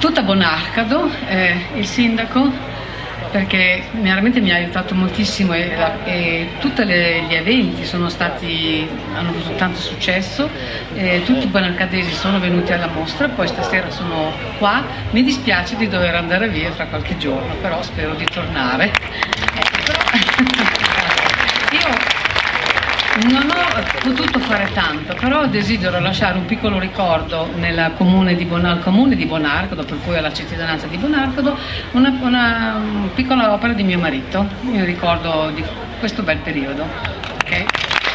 tutta Bonarcado, il sindaco, perché veramente mi ha aiutato moltissimo e tutti gli eventi hanno avuto tanto successo, tutti i bonarcadesi sono venuti alla mostra, poi stasera sono qua. Mi dispiace di dover andare via fra qualche giorno, però spero di tornare. Io non ho potuto fare tanto, però desidero lasciare un piccolo ricordo al comune di Bonarcado, per cui alla cittadinanza di Bonarcado, una piccola opera di mio marito, in ricordo di questo bel periodo. Okay?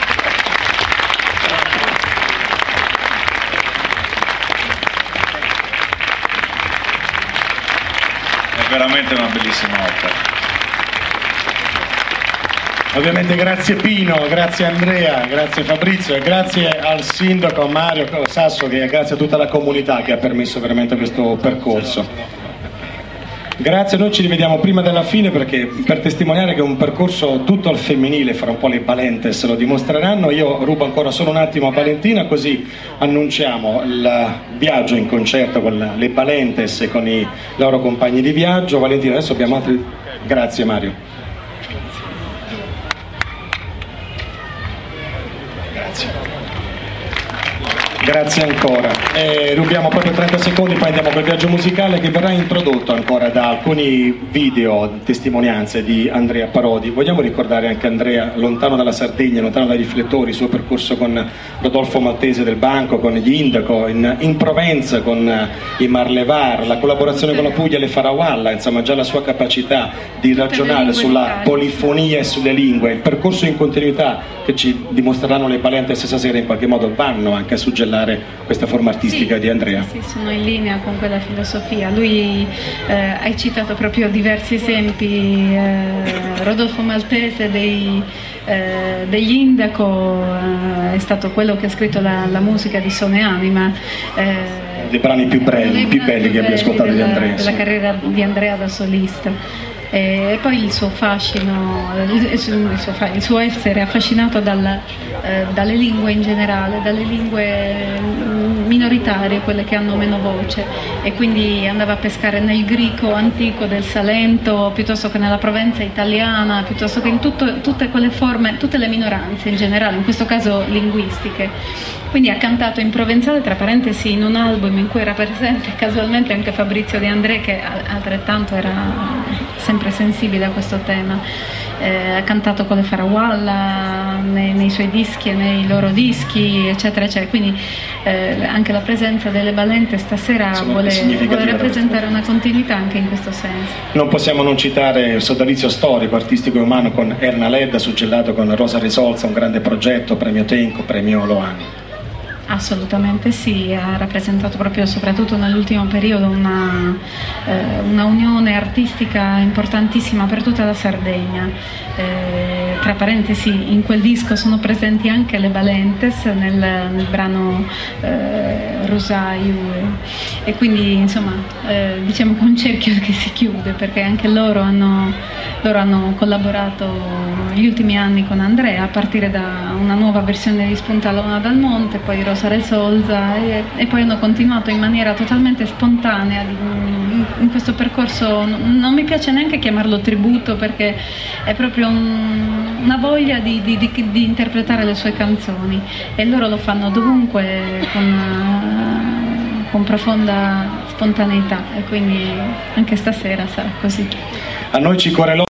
È veramente una bellissima opera. Ovviamente grazie Pino, grazie Andrea, grazie Fabrizio e grazie al sindaco Mario Sasso, e grazie a tutta la comunità che ha permesso veramente questo percorso. Grazie, noi ci rivediamo prima della fine per testimoniare che è un percorso tutto al femminile, fra un po' le Balentes lo dimostreranno. Io rubo ancora solo un attimo a Valentina, così annunciamo il viaggio in concerto con le Balentes e con i loro compagni di viaggio. Valentina, adesso abbiamo altri... Grazie Mario. Grazie ancora. Rubiamo proprio 30 secondi, poi andiamo col viaggio musicale che verrà introdotto ancora da alcuni video, testimonianze di Andrea Parodi. Vogliamo ricordare anche Andrea, lontano dalla Sardegna, lontano dai riflettori, il suo percorso con Rodolfo Maltese del Banco, con gli Indaco, in Provenza con i Marlevar, la collaborazione con la Puglia e le Farawalla, insomma già la sua capacità di ragionare sulla polifonia e sulle lingue, il percorso in continuità che ci dimostreranno le Balentes stasera in qualche modo vanno anche a suggellare questa forma artistica di Andrea. Sì, sono in linea con quella filosofia. Lui hai citato proprio diversi esempi, Rodolfo Maltese degli Indaco è stato quello che ha scritto la musica di Sone Anima, dei brani più belli che abbia ascoltato di Andrea, della carriera di Andrea da solista. E poi il suo fascino, il suo essere affascinato dalle lingue in generale, dalle lingue minoritarie, quelle che hanno meno voce, e quindi andava a pescare nel greco antico del Salento, piuttosto che nella Provenza italiana, piuttosto che in tutte quelle forme, tutte le minoranze in generale, in questo caso linguistiche. Quindi ha cantato in provenzale, tra parentesi, in un album in cui era presente casualmente anche Fabrizio De André, che altrettanto era sempre sensibile a questo tema. Ha cantato con le Farawalla nei suoi dischi e nei loro dischi, eccetera eccetera. Quindi anche la presenza delle Balentes stasera vuole rappresentare una continuità anche in questo senso. Non possiamo non citare il sodalizio storico, artistico e umano con Erna Ledda, suggellato con Rosa Risolza, un grande progetto, premio Tenco, premio Loani. Assolutamente sì, ha rappresentato proprio, soprattutto nell'ultimo periodo, una unione artistica importantissima per tutta la Sardegna. Tra parentesi, in quel disco sono presenti anche le Balentes nel brano Rosaio, e quindi insomma diciamo che è un cerchio che si chiude, perché anche loro hanno collaborato negli ultimi anni con Andrea, a partire da una nuova versione di Spunta Lona dal Monte, poi Rosa Resolza, e poi hanno continuato in maniera totalmente spontanea in questo percorso. Non mi piace neanche chiamarlo tributo, perché è proprio una voglia di interpretare le sue canzoni, e loro lo fanno dovunque con profonda spontaneità, e quindi anche stasera sarà così. A noi ci corre